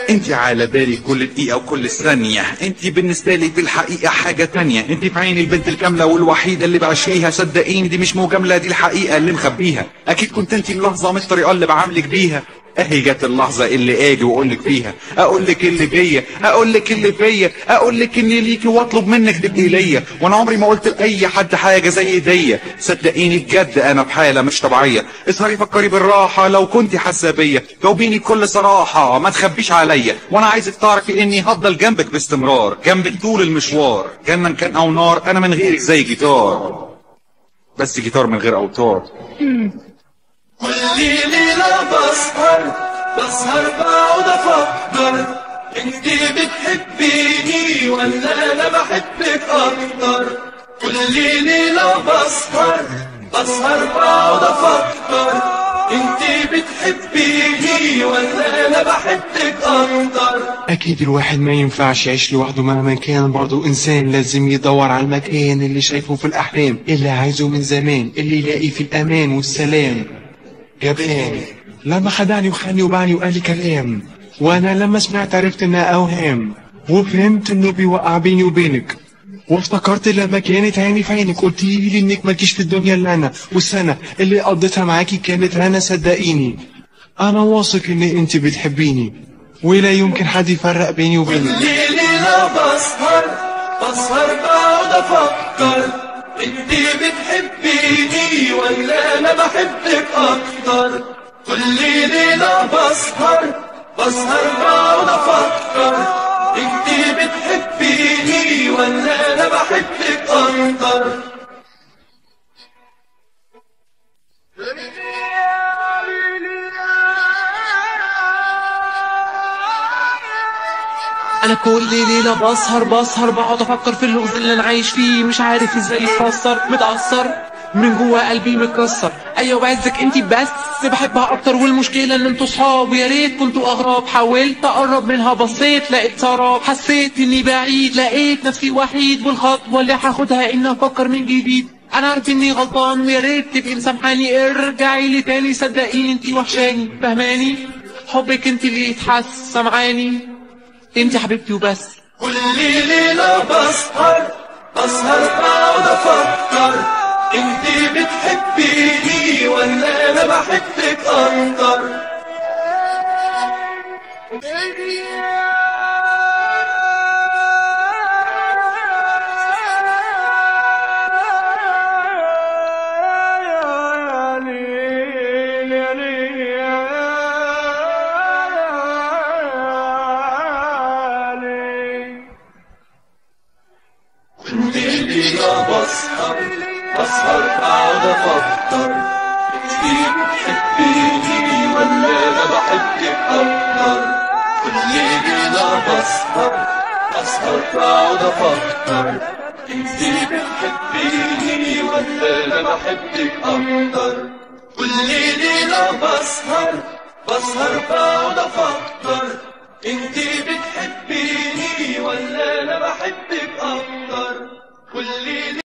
انت على بالي كل دقيقة وكل ثانية، انت بالنسبة لي في الحقيقة حاجة تانية، انت في عيني البنت الكاملة والوحيدة اللي بعشقيها. صدقيني دي مش مجاملة، دي الحقيقة اللي مخبيها. اكيد كنت انت ملاحظة من الطريقة اللي بعاملك بيها. اهي جت اللحظة اللي اجي واقولك فيها، اقولك اللي بيا، اقولك اللي فيا، اقولك اني ليكي واطلب منك تبقي ليا. وانا عمري ما قلت لاي حد حاجة زي دي. صدقيني بجد انا بحالة مش طبيعية. اسهري فكري بالراحة لو كنت حاسة بيا، جاوبيني بكل صراحة ما تخبيش عليا. وانا عايزك تعرفي اني هفضل جنبك باستمرار، جنبك طول المشوار. جنة كان او نار انا من غيرك زي جيتار، بس جيتار من غير اوتار. كل ليلة بسهر بقعد افكر، انتي بتحبيني ولا انا بحبك اكتر. كل ليلة بسهر بقعد افكر، انتي بتحبيني ولا انا بحبك اكتر. اكيد الواحد ما ينفعش يعيش لوحده مهما كان، برضه انسان لازم يدور على المكان اللي شايفه في الاحلام، اللي عايزه من زمان، اللي يلاقي في الامان والسلام. جبان لما خدعني وخاني وبعني وقال لي كلام، وانا لما سمعت عرفت انها اوهام، وفهمت انه بيوقع بيني وبينك. وافتكرت لما كانت عيني في عينك قلتي لي انك مالكيش في الدنيا الا انا، والسنه اللي قضيتها معاكي كانت هنا. صدقيني انا واثق ان انت بتحبيني، ولا يمكن حد يفرق بيني وبينك. كل ليلة بسهر بقعد افكر، انتي بتحبيني ولا انا بحبك اكتر. كل ليلة بسهر بقعد افكر، انتي بتحبيني ولا انا بحبك اكتر. انا كل ليله بسهر بقعد افكر في اللغز اللي انا عايش فيه، مش عارف ازاي يتفسر، متأثر من جوا قلبي متكسر. ايوه بعزك انتي بس بحبها اكتر، والمشكله ان انتوا صحاب ويا ريت كنتوا اغراب. حاولت اقرب منها بصيت لقيت سراب، حسيت اني بعيد لقيت نفسي وحيد، والخطوه اللي هاخدها اني افكر من جديد. انا عارف اني غلطان ويا ريت تبقي مسامحاني، ارجعي لي تاني صدقيني انتي وحشاني، فهماني؟ حبك انتي اللي يتحس، سامعاني؟ انتي حبيبتي وبس. كل ليلة بسهر بقعد افكر، انتي بتحبيني ولا انا بحبك اكتر. ليلة بسهر بقعد افكر، انتي بتحبيني ولا انا بحبك اكتر. كل ليلة بسهر بقعد افكر، انتي بتحبيني ولا انا بحبك اكتر. كل ليلة بسهر بقعد افكر، انتي بتحبيني ولا انا بحبك اكتر. كل